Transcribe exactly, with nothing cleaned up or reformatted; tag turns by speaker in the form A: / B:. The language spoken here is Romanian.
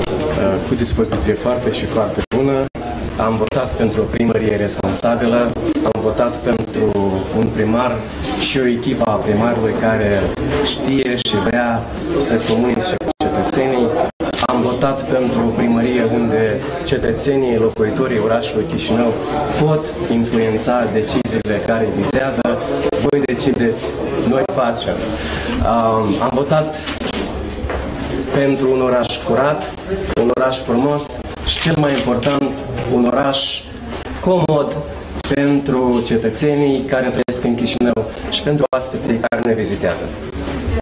A: cu dispoziție foarte și foarte bună. Am votat pentru o primărie responsabilă, am votat pentru un primar și o echipă a primarului care știe și vrea să comunice cu cetățenii. Am votat pentru o primărie unde cetățenii, locuitorii orașului Chișinău pot influența deciziile care vizează. Voi decideți, noi facem. Am votat pentru un oraș curat, un oraș frumos și, cel mai important, un oraș comod pentru cetățenii care trăiesc în Chișinău și pentru oaspeții care ne vizitează.